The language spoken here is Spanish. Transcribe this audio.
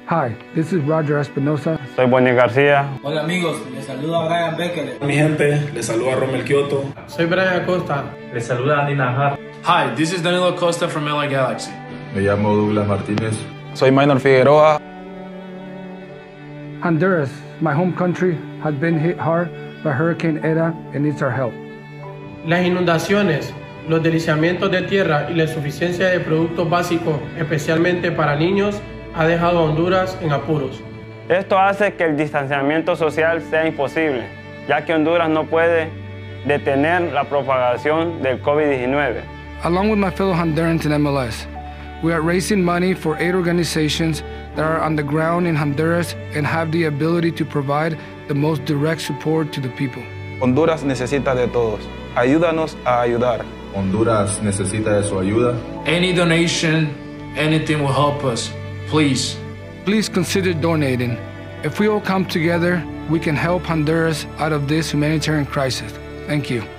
Hi, this is Roger Espinosa. Soy Bonnie García. Hola amigos, les saluda Brian Becker. Mi gente, les saluda Romel Kioto. Soy Brian Acosta. Les saluda Andy Najar. Hi, this is Danilo Costa from LA Galaxy. Me llamo Douglas Martínez. Soy Maynor Figueroa. Honduras, my home country, has been hit hard by Hurricane Eta and needs our help. Las inundaciones, los deslizamientos de tierra y la insuficiencia de productos básicos, especialmente para niños, ha dejado a Honduras en apuros. Esto hace que el distanciamiento social sea imposible, ya que Honduras no puede detener la propagación del COVID-19. Along with my fellow Hondurans in MLS, we are raising money for 8 organizations that are on the ground in Honduras and have the ability to provide the most direct support to the people. Honduras necesita de todos. Ayúdanos a ayudar. Honduras necesita de su ayuda. Any donation, anything will help us. Please. Please consider donating. If we all come together, we can help Honduras out of this humanitarian crisis. Thank you.